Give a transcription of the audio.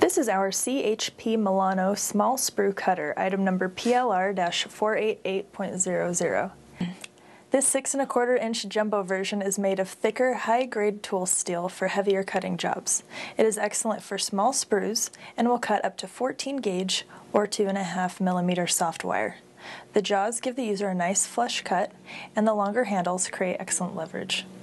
This is our CHP Milano small sprue cutter, item number PLR-488.00. This 6 1/4 inch jumbo version is made of thicker, high-grade tool steel for heavier cutting jobs. It is excellent for small sprues and will cut up to 14 gauge or 2.5 millimeter soft wire. The jaws give the user a nice flush cut, and the longer handles create excellent leverage.